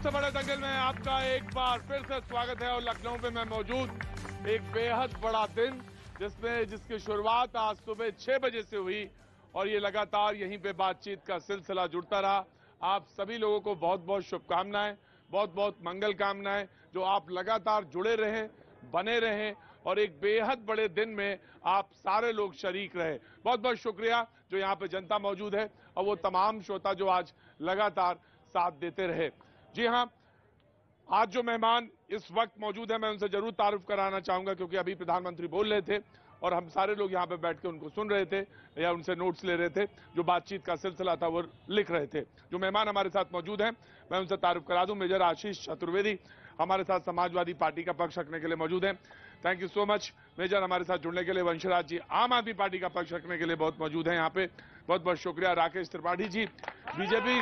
सबसे बड़े दंगल में आपका एक बार फिर से स्वागत है और लखनऊ में मैं मौजूद एक बेहद बड़ा दिन जिसकी शुरुआत आज सुबह 6 बजे से हुई और ये लगातार यहीं पे बातचीत का सिलसिला जुड़ता रहा। आप सभी लोगों को बहुत बहुत शुभकामनाएं, बहुत बहुत मंगल कामनाएं, जो आप लगातार जुड़े रहें, बने रहें और एक बेहद बड़े दिन में आप सारे लोग शरीक रहे। बहुत बहुत शुक्रिया जो यहाँ पे जनता मौजूद है और वो तमाम श्रोता जो आज लगातार साथ देते रहे। जी हाँ, आज जो मेहमान इस वक्त मौजूद है मैं उनसे जरूर तारुफ कराना चाहूंगा, क्योंकि अभी प्रधानमंत्री बोल रहे थे और हम सारे लोग यहाँ पे बैठ के उनको सुन रहे थे या उनसे नोट्स ले रहे थे। जो बातचीत का सिलसिला था वो लिख रहे थे। जो मेहमान हमारे साथ मौजूद हैं मैं उनसे तारुफ करा दूं। मेजर आशीष चतुर्वेदी हमारे साथ समाजवादी पार्टी का पक्ष रखने के लिए मौजूद हैं। Thank you so much major हमारे साथ जुड़ने के लिए। वंशराज जी आम आदमी पार्टी का पक्ष रखने के लिए बहुत मौजूद हैं यहाँ पे, बहुत बहुत शुक्रिया। राकेश त्रिपाठी जी बीजेपी,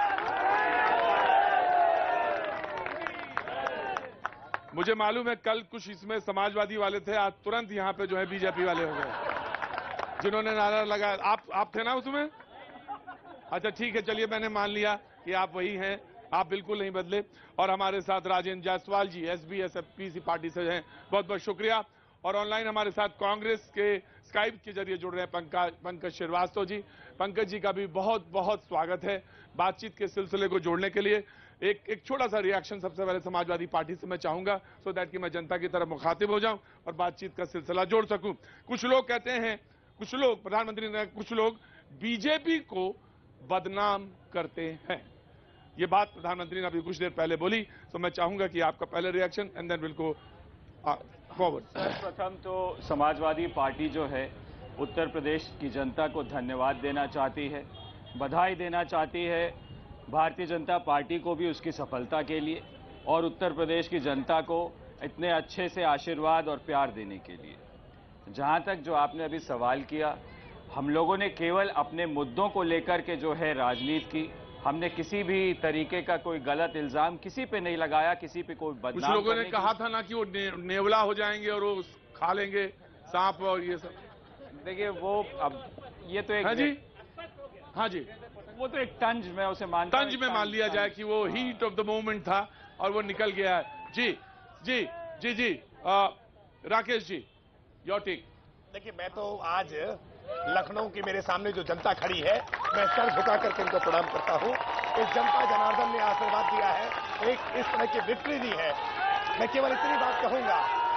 मुझे मालूम है कल कुछ इसमें समाजवादी वाले थे, आज तुरंत यहाँ पे जो है बीजेपी वाले हो गए जिन्होंने नारा लगाया। आप थे ना उसमें? अच्छा ठीक है, चलिए मैंने मान लिया कि आप वही हैं, आप बिल्कुल नहीं बदले। और हमारे साथ राजेंद्र जायसवाल जी SBSPC पार्टी से हैं, बहुत बहुत शुक्रिया। और ऑनलाइन हमारे साथ कांग्रेस के स्काइप के जरिए जुड़ रहे हैं पंकज श्रीवास्तव जी। पंकज जी का भी बहुत बहुत स्वागत है बातचीत के सिलसिले को जोड़ने के लिए। एक छोटा सा रिएक्शन सबसे पहले समाजवादी पार्टी से मैं चाहूंगा, सो दैट कि मैं जनता की तरफ मुखातिब हो जाऊं और बातचीत का सिलसिला जोड़ सकूं। कुछ लोग कहते हैं, कुछ लोग प्रधानमंत्री ने, कुछ लोग बीजेपी को बदनाम करते हैं। ये बात प्रधानमंत्री ने अभी कुछ देर पहले बोली, तो मैं चाहूंगा कि आपका पहले reaction and then will go forward. प्रथम तो समाजवादी पार्टी जो है उत्तर प्रदेश की जनता को धन्यवाद देना चाहती है, बधाई देना चाहती है भारतीय जनता पार्टी को भी उसकी सफलता के लिए और उत्तर प्रदेश की जनता को इतने अच्छे से आशीर्वाद और प्यार देने के लिए। जहां तक जो आपने अभी सवाल किया, हम लोगों ने केवल अपने मुद्दों को लेकर के जो है राजनीति की, हमने किसी भी तरीके का कोई गलत इल्जाम किसी पे नहीं लगाया, किसी पे कोई बदनाम। कुछ लोगों ने कहा था ना कि वो नेवला हो जाएंगे और वो खा लेंगे सांप और ये सब। देखिए वो अब ये तो एक, हाँ जी वो तो एक तंज में उसे मानता हूं, तंज में मान लिया जाए कि वो हीट ऑफ द मोमेंट था और वो निकल गया है। जी जी जी जी राकेश जी योर टेक। देखिए मैं तो आज लखनऊ की मेरे सामने जो जनता खड़ी है, मैं सर झुका करके इनको प्रणाम करता हूं। इस जनता जनार्दन ने आशीर्वाद दिया है, एक इस तरह की विक्ट्री दी है। मैं केवल इतनी बात कहूंगा,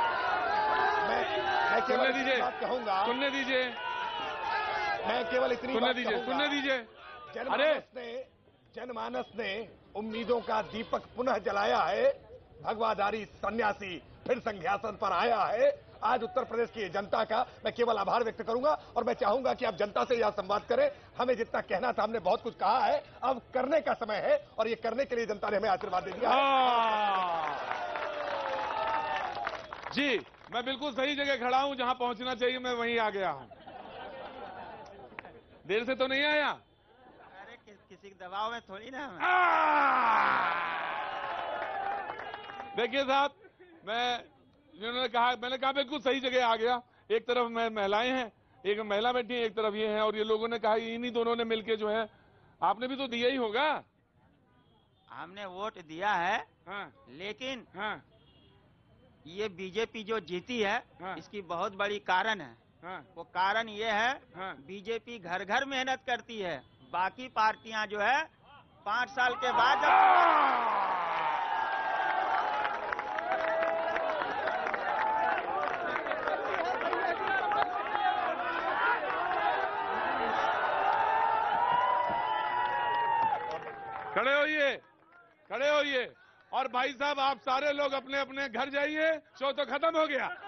मैं केवल इतनी बात कहूंगा, सुनने दीजिए, मैं केवल इतनी सुनने दीजिए, सुनने दीजिए। जनमानस ने उम्मीदों का दीपक पुनः जलाया है। भगवाधारी सन्यासी फिर संघ्यासन पर आया है। आज उत्तर प्रदेश की जनता का मैं केवल आभार व्यक्त करूंगा और मैं चाहूंगा कि आप जनता से यह संवाद करें। हमें जितना कहना था हमने बहुत कुछ कहा है, अब करने का समय है और ये करने के लिए जनता ने हमें आशीर्वाद दे दिया है। जी मैं बिल्कुल सही जगह खड़ा हूं, जहां पहुंचना चाहिए मैं वहीं आ गया हूं। देर से तो नहीं आया, किसी के दबाव में थोड़ी ना। देखिए साहब, मैंने कहा बिल्कुल सही जगह आ गया। एक तरफ महिलाएं हैं, एक महिला बैठी है, एक तरफ ये है, और ये लोगों ने कहा इन्हीं दोनों ने मिलके जो है, आपने भी तो दिया ही होगा। हमने वोट दिया है, हाँ, लेकिन हाँ, ये बीजेपी जो जीती है, हाँ, इसकी बहुत बड़ी कारण है। हाँ, वो कारण ये है, हाँ, बीजेपी घर घर मेहनत करती है। बाकी पार्टियां जो है 5 साल के बाद खड़े होइए और भाई साहब आप सारे लोग अपने अपने घर जाइए, शो तो खत्म हो गया।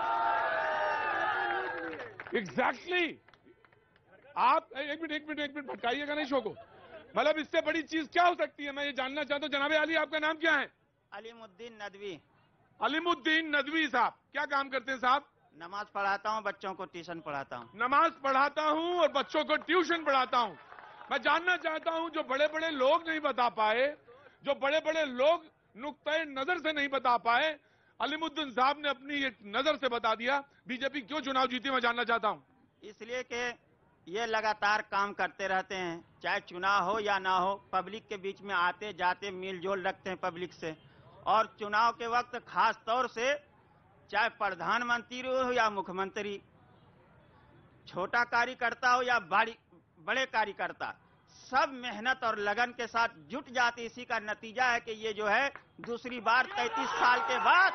एग्जैक्टली आप एक मिनट भटकाइएगा नहीं शो को। मतलब इससे बड़ी चीज क्या हो सकती है, मैं ये जानना चाहता हूँ। जनाबे अली, आपका नाम क्या है? अलीमुद्दीन नदवी। अलीमुद्दीन नदवी साहब क्या काम करते हैं साहब? नमाज पढ़ाता हूँ, बच्चों को ट्यूशन पढ़ाता हूँ। नमाज पढ़ाता हूँ और बच्चों को ट्यूशन पढ़ाता हूँ। मैं जानना चाहता हूँ, जो बड़े बड़े लोग नहीं बता पाए, जो बड़े बड़े लोग नुक्ते नजर से नहीं बता पाए, अलीमुद्दीन साहब ने अपनी एक नजर से बता दिया। बीजेपी क्यों चुनाव जीती, मैं जानना चाहता हूँ। इसलिए कि ये लगातार काम करते रहते हैं, चाहे चुनाव हो या ना हो, पब्लिक के बीच में आते जाते मेलजोल रखते हैं पब्लिक से। और चुनाव के वक्त खास तौर से चाहे प्रधानमंत्री हो या मुख्यमंत्री, छोटा कार्यकर्ता हो या बड़े कार्यकर्ता, सब मेहनत और लगन के साथ जुट जाते। इसी का नतीजा है कि ये जो है दूसरी बार 33 साल के बाद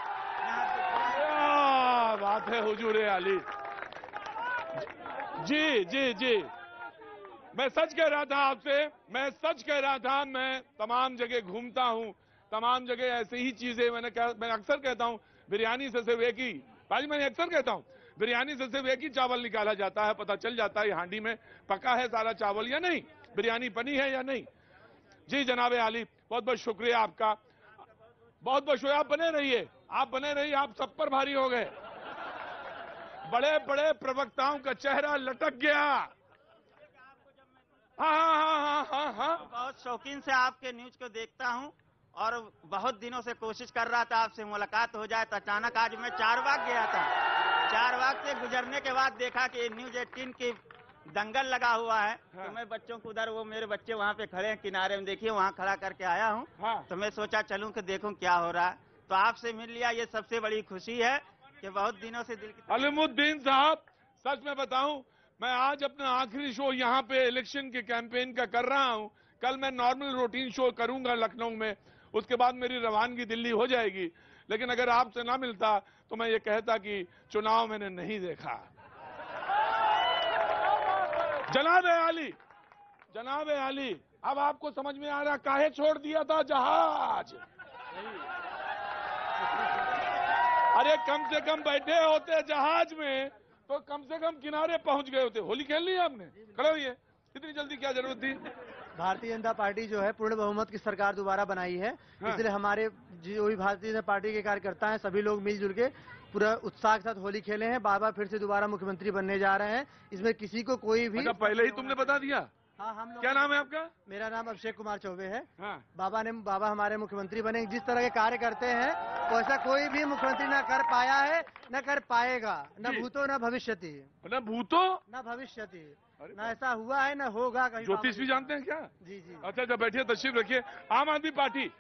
क्या बात है हुजूर आली। जी जी जी, मैं सच कह रहा था आपसे, मैं सच कह रहा था। मैं तमाम जगह घूमता हूं, तमाम जगह ऐसी ही चीजें मैं अक्सर कहता हूं, बिरयानी से सिर्फ एक ही, भाई मैं अक्सर कहता हूं, बिरयानी से सिर्फ एक ही चावल निकाला जाता है, पता चल जाता है हांडी में पका है सारा चावल या नहीं, बिरयानी बनी है या नहीं। जी जनाब आली, बहुत बहुत शुक्रिया आपका, बहुत बहुत शुक्रिया। आप बने रहिए, आप बने रहिए, आप सब पर भारी हो गए। बड़े बड़े प्रवक्ताओं का चेहरा लटक गया। हाँ। बहुत शौकीन से आपके न्यूज को देखता हूं और बहुत दिनों से कोशिश कर रहा था आपसे मुलाकात हो जाए, तो अचानक आज मैं चारबाग गया था। चारबाग से गुजरने के बाद देखा कि न्यूज 18 की दंगल लगा हुआ है। हाँ। तो मैं बच्चों को उधर, वो मेरे बच्चे वहाँ पे खड़े हैं किनारे में, देखिए वहाँ खड़ा करके आया हूँ। हाँ। तो मैं सोचा चलूं कि देखूं क्या हो रहा है, तो आपसे मिल लिया, ये सबसे बड़ी खुशी है कि बहुत दिनों से दिल की। अलीमुद्दीन साहब, सच में बताऊं, मैं आज अपना आखिरी शो यहाँ पे इलेक्शन के कैंपेन का कर रहा हूं। कल मैं नॉर्मल रूटीन शो करूंगा लखनऊ में, उसके बाद मेरी रवानगी दिल्ली हो जाएगी। लेकिन अगर आपसे ना मिलता तो मैं ये कहता कि चुनाव मैंने नहीं देखा। जनाब आली, जनाब आली, अब आपको समझ में आ रहा काहे छोड़ दिया था जहाज। अरे कम से कम बैठे होते जहाज में तो कम से कम किनारे पहुंच गए होते। होली खेल ली आपने, खड़े हुई है, इतनी जल्दी क्या जरूरत थी। भारतीय जनता पार्टी जो है पूर्ण बहुमत की सरकार दोबारा बनाई है। हाँ। इसलिए हमारे जो भी भारतीय जनता पार्टी के कार्यकर्ता हैं, सभी लोग मिलजुल के पूरा उत्साह के साथ होली खेले हैं। बाबा फिर से दोबारा मुख्यमंत्री बनने जा रहे हैं, इसमें किसी को कोई भी। अच्छा, पहले ही तुमने बता दिया। हाँ, हम लोग। क्या नाम है आपका। मेरा नाम अभिषेक कुमार चौबे है। हाँ। बाबा हमारे मुख्यमंत्री बने। जिस तरह के कार्य करते हैं वैसा कोई भी मुख्यमंत्री न कर पाया है, न कर पाएगा, न जी। भूतो न भविष्यति, ना भूतो न भविष्यति, अरे न ऐसा हुआ है न होगा कहीं। ज्योतिष भी जानते हैं क्या। जी जी। अच्छा अच्छा, बैठिए, तशरीफ रखिए। आम आदमी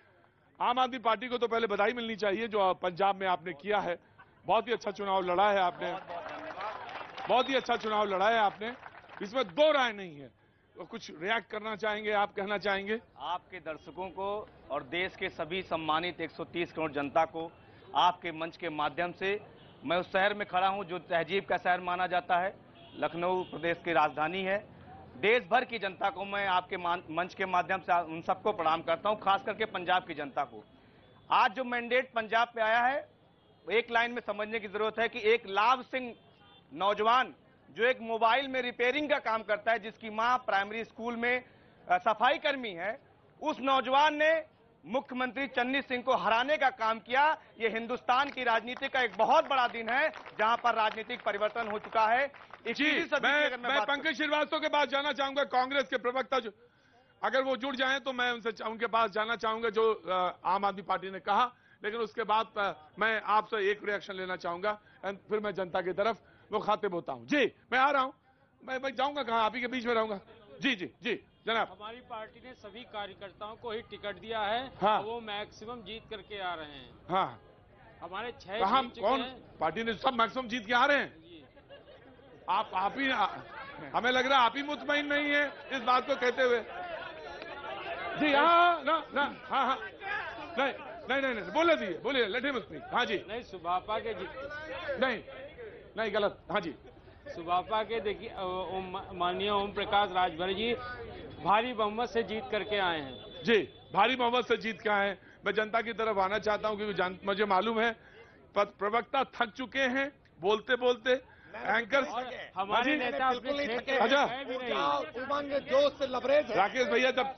पार्टी को तो पहले बधाई मिलनी चाहिए जो पंजाब में आपने किया है। बहुत ही अच्छा चुनाव लड़ा है आपने, बहुत ही अच्छा चुनाव लड़ा है आपने, इसमें दो राय नहीं है। तो कुछ रिएक्ट करना चाहेंगे, आप कहना चाहेंगे। आपके दर्शकों को और देश के सभी सम्मानित 130 करोड़ जनता को आपके मंच के माध्यम से, मैं उस शहर में खड़ा हूं जो तहजीब का शहर माना जाता है, लखनऊ प्रदेश की राजधानी है। देश भर की जनता को मैं आपके मंच के माध्यम से उन सबको प्रणाम करता हूं, खास करके पंजाब की जनता को। आज जो मैंडेट पंजाब पे आया है, एक लाइन में समझने की जरूरत है कि एक लाभ सिंह नौजवान जो एक मोबाइल में रिपेयरिंग का काम करता है, जिसकी मां प्राइमरी स्कूल में सफाई कर्मी है, उस नौजवान ने मुख्यमंत्री चन्नी सिंह को हराने का काम किया। ये हिंदुस्तान की राजनीति का एक बहुत बड़ा दिन है जहां पर राजनीतिक परिवर्तन हो चुका है। जी, मैं पंकज श्रीवास्तव के पास जाना चाहूंगा, कांग्रेस के प्रवक्ता जो, अगर वो जुड़ जाएं तो मैं उनके पास जाना चाहूंगा जो आम आदमी पार्टी ने कहा। लेकिन उसके बाद मैं आपसे एक रिएक्शन लेना चाहूंगा, फिर मैं जनता की तरफ वो खातिब होता हूं। जी, मैं आ रहा हूं, मैं जाऊंगा कहां, आप ही के बीच में रहूंगा। जी जी जी जनाब। हमारी पार्टी ने सभी कार्यकर्ताओं को ही टिकट दिया है। हाँ। वो मैक्सिमम जीत करके आ रहे हैं। हाँ, हमारे 6 कहा जीत चुके कौन हैं। पार्टी ने सब मैक्सिमम जीत के आ रहे हैं। जी। आप ही, हमें लग रहा है आप ही मुतमईन नहीं है इस बात को कहते हुए। जी हाँ, ना हाँ, नहीं, बोलिए लठे मुस्मी। हाँ जी। नहीं, सुभापा के जीत, नहीं गलत। हाँ जी। सुभापा के देखिए, माननीय ओम प्रकाश राजभर जी भारी बहुमत से जीत करके आए हैं। जी, भारी बहुमत से जीत के आए हैं। मैं जनता की तरफ आना चाहता हूं क्योंकि मुझे मालूम है प्रवक्ता थक चुके हैं बोलते बोलते। एंकर हमारे नेता अपने क्षेत्र के अच्छा। हैं भी नहीं। उमंग जोश से लबरेज है। राकेश भैया जब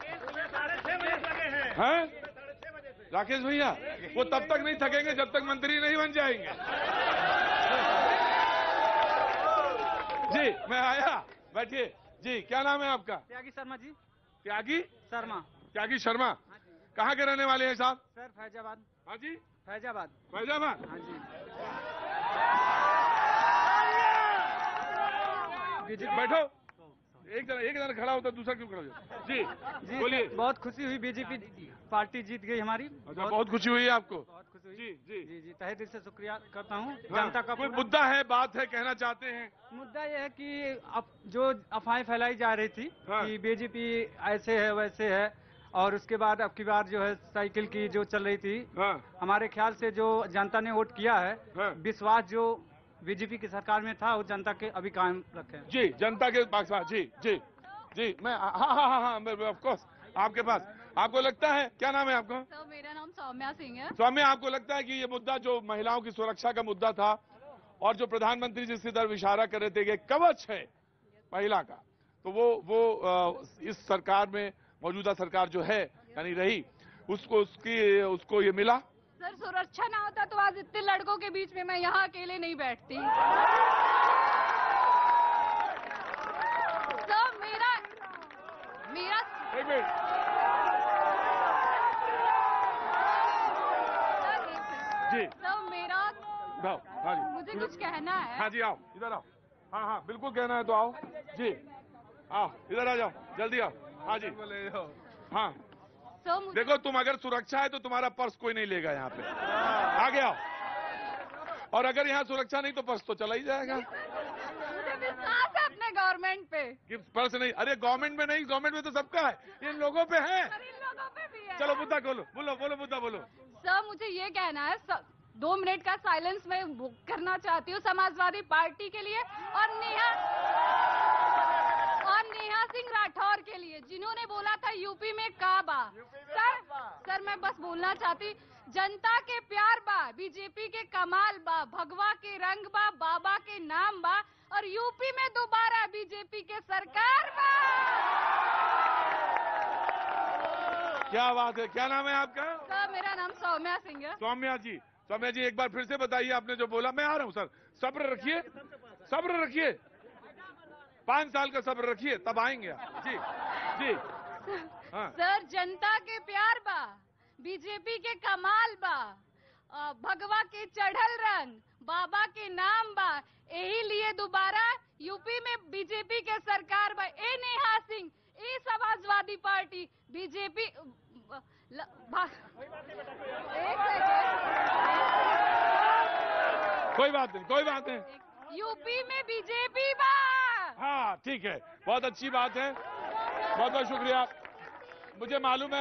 हैं, राकेश भैया वो तब तक नहीं थकेंगे जब तक मंत्री नहीं बन जाएंगे। जी, मैं आया, बैठिए। जी, क्या नाम है आपका। त्यागी शर्मा जी। त्यागी शर्मा। त्यागी शर्मा, कहाँ के रहने वाले हैं साहब। सर फैजाबाद। हाँ जी, फैजाबाद। फैजाबाद। हाँ जी। बैठो एक जना खड़ा होता दूसरा क्यों खड़ा हो जाता? जी बोलिए। बहुत खुशी हुई, बीजेपी पार्टी जीत गई हमारी। अच्छा, बहुत खुशी हुई है आपको? बहुत खुशी हुई। जी जी जी जी, तहे दिल से शुक्रिया करता हूँ हाँ, जनता का। कोई मुद्दा है, बात है, कहना चाहते हैं? मुद्दा यह है कि अब जो अफवाहें फैलाई जा रही थी हाँ। कि बीजेपी ऐसे है वैसे है, और उसके बाद अब की बार जो है साइकिल की जो चल रही थी, हाँ हमारे ख्याल से जो जनता ने वोट किया है, हाँ। विश्वास जो बीजेपी की सरकार में था वो जनता के अभी कायम रखे हैं। जी, जनता के पास। जी जी जी, मैं हाँ, ऑफ कोर्स आपके पास। आपको लगता है, क्या नाम है आपका? सर मेरा नाम सौम्या सिंह है। स्वामी, आपको लगता है कि ये मुद्दा जो महिलाओं की सुरक्षा का मुद्दा था और जो प्रधानमंत्री जिसकी तरफ इशारा कर रहे थे कि कवच है महिला का, तो वो इस सरकार में, मौजूदा सरकार जो है यानी रही, उसको ये मिला? सर सुरक्षा ना होता तो आज इतने लड़कों के बीच में मैं यहाँ अकेले नहीं बैठती। सर मेरा एक मिनट। जी सर मेरा हाँ जी, मुझे कुछ कहना है। हाँ जी, आओ इधर आओ। हाँ बिल्कुल कहना है तो आओ जी, आओ इधर आ जाओ, जल्दी आओ। हाँ जी, हाँ सर देखो, तुम अगर सुरक्षा है तो तुम्हारा पर्स कोई नहीं लेगा यहाँ पे, आगे आओ। और अगर यहाँ सुरक्षा नहीं तो पर्स तो चला ही जाएगा। मुझे विश्वास है अपने गवर्नमेंट पे। कि पर्स नहीं, अरे गवर्नमेंट में नहीं, गवर्नमेंट में तो सबका है, इन लोगों पे है। सर इन लोगों पे भी है। चलो मुद्दा खोलो, बोलो मुद्दा बोलो। सर मुझे ये कहना है, 2 मिनट का साइलेंस मैं करना चाहती हूँ समाजवादी पार्टी के लिए और नेहा सिंह राठौर के लिए, जिन्होंने बोला था यूपी में काबा। सर मैं बस बोलना चाहती, जनता के प्यार बा, बीजेपी के कमाल बा, भगवा के रंग बा, बाबा के नाम बा, और यूपी में दोबारा बीजेपी के सरकार बा। क्या बात है, क्या नाम है आपका? सर मेरा नाम सौम्या सिंह है। सौम्या जी एक बार फिर से बताइए, आपने जो बोला। मैं आ रहा हूँ सर, सब्र रखिए 5 साल का सब्र रखिए, तब आएंगे आप। जी हाँ। सर जनता के प्यार बा, बीजेपी के कमाल बा, भगवा के चढ़ल रंग, बाबा के नाम बा, यही लिए दोबारा यूपी में बीजेपी के सरकार बा। ए नेहा सिंह, ए समाजवादी पार्टी, बीजेपी कोई बात नहीं। यूपी में बीजेपी बा। हाँ ठीक है, बहुत अच्छी बात है, बहुत शुक्रिया। मुझे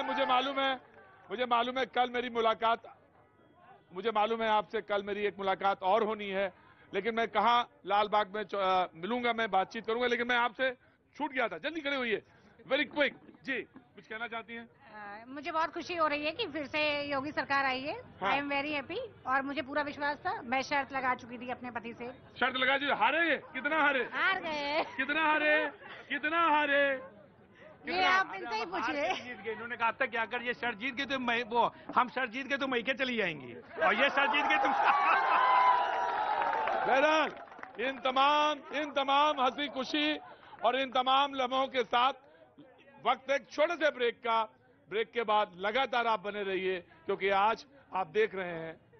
मालूम है कल मेरी मुलाकात, मुझे मालूम है आपसे कल मेरी एक मुलाकात और होनी है, लेकिन मैं कहाँ लाल बाग में मिलूंगा, मैं बातचीत करूंगा, लेकिन मैं आपसे छूट गया था। जल्दी खड़े हुई वेरी क्विक। जी कुछ कहना चाहती हैं? मुझे बहुत खुशी हो रही है कि फिर से योगी सरकार आई है। आई एम वेरी हैप्पी, और मुझे पूरा विश्वास था। मैं शर्त लगा चुकी थी अपने पति से। शर्त लगा जी? हारे? कितना हारे? हार गए। कितना हारे? ये आप इनसे ही पूछिए। जीत गए, इन्होंने कहा था कि अगर ये शर्त जीत गए तो हम शर्त जीत गए तो मैके चली जाएंगी, और ये शर्त जीत गए तुम। बहरहाल इन तमाम हंसी खुशी और इन तमाम लम्हों के साथ वक्त एक छोटे से ब्रेक के बाद लगातार आप बने रहिए, क्योंकि आज आप देख रहे हैं